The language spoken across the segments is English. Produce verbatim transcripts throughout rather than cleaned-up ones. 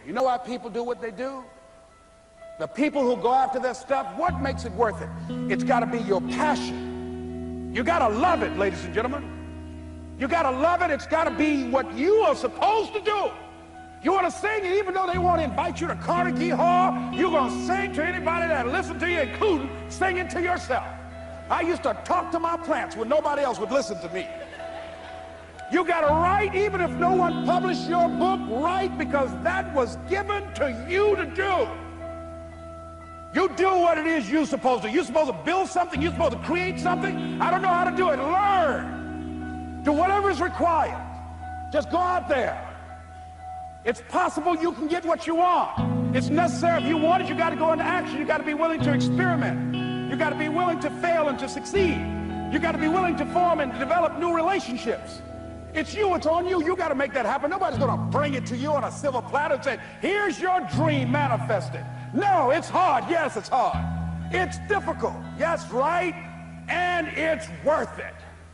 You know why people do what they do? The people who go after their stuff, what makes it worth it? It's got to be your passion. You got to love it, ladies and gentlemen. You got to love it. It's got to be what you are supposed to do. You want to sing, and even though they want to invite you to Carnegie Hall, you're going to sing to anybody that listens to you, including singing to yourself. I used to talk to my plants when nobody else would listen to me. You got to write, even if no one published your book, write, because that was given to you to do. You do what it is you're supposed to. You're supposed to build something. You're supposed to create something. I don't know how to do it. Learn. Do whatever is required. Just go out there. It's possible you can get what you want. It's necessary. If you want it, you got to go into action. You got to be willing to experiment. You got to be willing to fail and to succeed. You got to be willing to form and develop new relationships. It's you. It's on you. You got to make that happen. Nobody's going to bring it to you on a silver platter and say, here's your dream manifested. No, it's hard. Yes, it's hard. It's difficult. Yes, right. And it's worth it.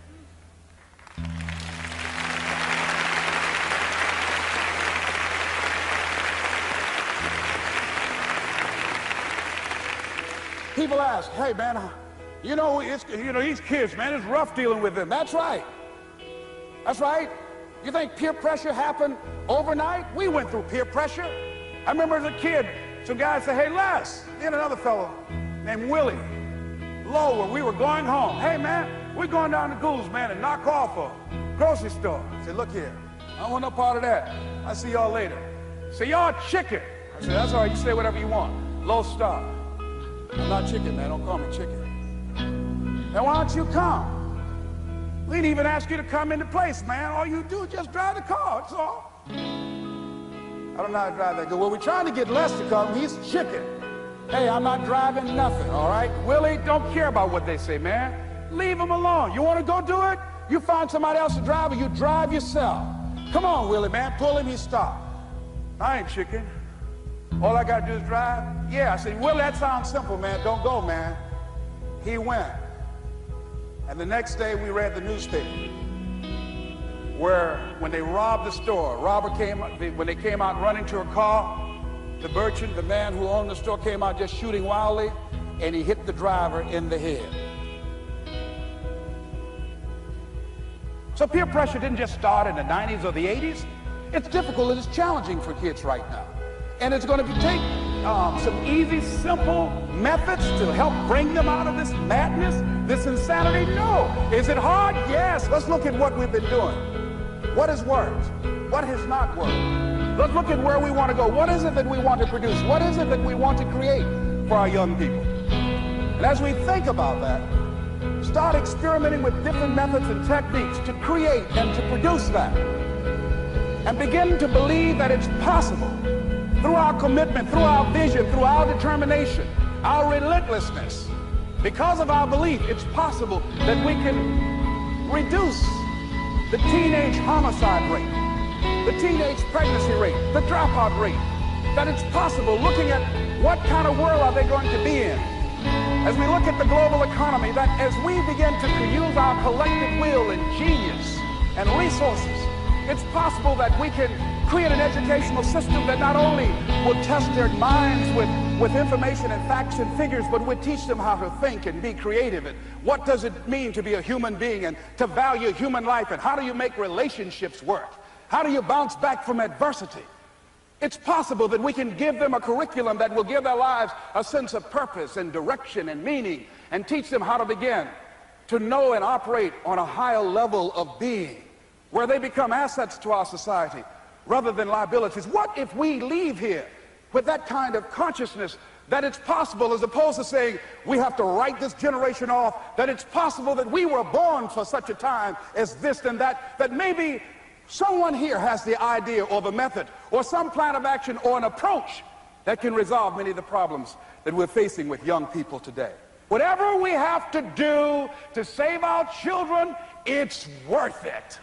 People ask, hey man, you know, it's, you know, these kids, man, it's rough dealing with them. That's right. That's right. You think peer pressure happened overnight? We went through peer pressure. I remember as a kid, some guys said, hey Les, and another fellow named Willie Lowe, when we were going home. Hey man, we're going down to Gould's, man, and knock off a grocery store. I said, look here, I don't want no part of that. I'll see y'all later. Say, y'all chicken. I said, that's all right, you say whatever you want. Low star. I'm not chicken, man. Don't call me chicken. Now, why don't you come? We didn't even ask you to come into place, man. All you do is just drive the car. That's all. I don't know how to drive that good. Well, we're trying to get Les to come. He's chicken. Hey, I'm not driving nothing, all right? Willie, don't care about what they say, man. Leave him alone. You want to go do it? You find somebody else to drive, or you drive yourself. Come on, Willie, man. Pull him, he stop. I ain't chicken. All I got to do is drive? Yeah. I said, Willie, that sounds simple, man. Don't go, man. He went. And the next day we read the newspaper where when they robbed the store, robber came, when they came out running to a car, the merchant, the man who owned the store, came out just shooting wildly, and he hit the driver in the head. So peer pressure didn't just start in the nineties or the eighties. It's difficult and it's challenging for kids right now. And it's going to be take um, some easy, simple methods to help bring them out of this madness, this insanity. No. Is it hard? Yes. Let's look at what we've been doing. What has worked? What has not worked? Let's look at where we want to go. What is it that we want to produce? What is it that we want to create for our young people? And as we think about that, start experimenting with different methods and techniques to create and to produce that. And begin to believe that it's possible. Through our commitment, through our vision, through our determination, our relentlessness, because of our belief, it's possible that we can reduce the teenage homicide rate, the teenage pregnancy rate, the dropout rate, that it's possible, looking at what kind of world are they going to be in. As we look at the global economy, that as we begin to use our collective will and genius and resources, it's possible that we can create an educational system that not only will test their minds with, with information and facts and figures, but would teach them how to think and be creative. And what does it mean to be a human being and to value human life? And how do you make relationships work? How do you bounce back from adversity? It's possible that we can give them a curriculum that will give their lives a sense of purpose and direction and meaning, and teach them how to begin to know and operate on a higher level of being, where they become assets to our society rather than liabilities. What if we leave here with that kind of consciousness that it's possible, as opposed to saying we have to write this generation off, that it's possible that we were born for such a time as this and that, that maybe someone here has the idea or the method or some plan of action or an approach that can resolve many of the problems that we're facing with young people today. Whatever we have to do to save our children, it's worth it.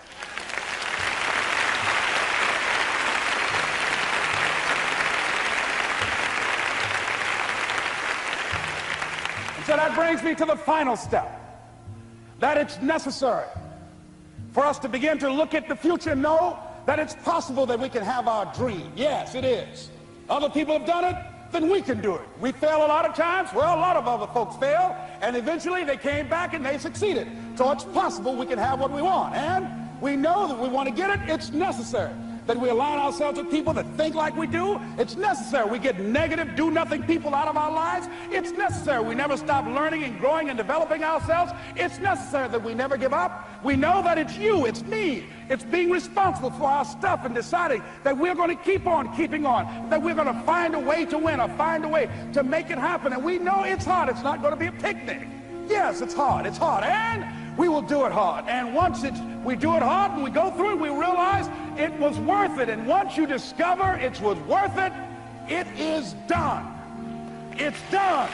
So that brings me to the final step, that it's necessary for us to begin to look at the future and know that it's possible that we can have our dream. Yes, it is. Other people have done it, then we can do it. We fail a lot of times. Well, a lot of other folks fail, and eventually they came back and they succeeded. So it's possible we can have what we want. And we know that we want to get it. It's necessary that we align ourselves with people that think like we do. It's necessary we get negative, do-nothing people out of our lives. It's necessary we never stop learning and growing and developing ourselves. It's necessary that we never give up. We know that it's you, it's me. It's being responsible for our stuff and deciding that we're going to keep on keeping on, that we're going to find a way to win or find a way to make it happen. And we know it's hard. It's not going to be a picnic. Yes, it's hard. It's hard. And we will do it hard. And once it's, we do it hard and we go through it, we realize it was worth it. And once you discover it was worth it, it is done. It's done.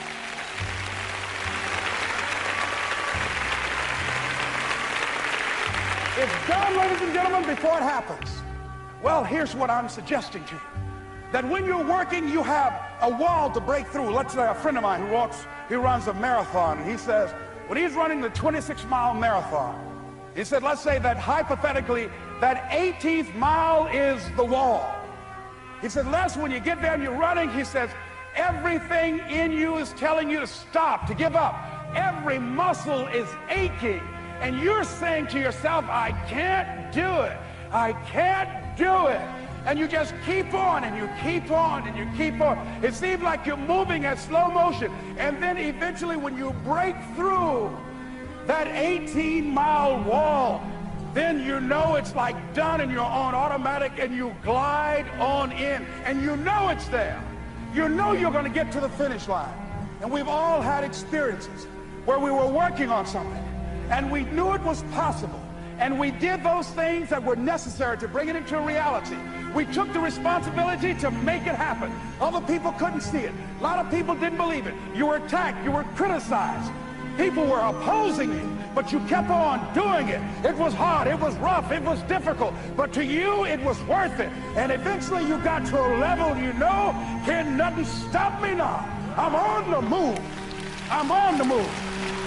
It's done, ladies and gentlemen, before it happens. Well, here's what I'm suggesting to you. That when you're working, you have a wall to break through. Let's say a friend of mine who walks, he runs a marathon, and he says, when he's running the twenty-six mile marathon, he said, let's say that hypothetically, that eighteenth mile is the wall. He said, Les, when you get there and you're running, he says, everything in you is telling you to stop, to give up. Every muscle is aching, and you're saying to yourself, I can't do it. I can't do it. And you just keep on, and you keep on, and you keep on. It seems like you're moving at slow motion. And then eventually when you break through that eighteen mile wall, then you know it's like done, and you're on automatic, and you glide on in. And you know it's there. You know you're going to get to the finish line. And we've all had experiences where we were working on something, and we knew it was possible. And we did those things that were necessary to bring it into reality. We took the responsibility to make it happen. Other people couldn't see it. A lot of people didn't believe it. You were attacked. You were criticized. People were opposing you, but you kept on doing it. It was hard. It was rough. It was difficult. But to you, it was worth it. And eventually you got to a level you know, can nothing stop me now. I'm on the move. I'm on the move.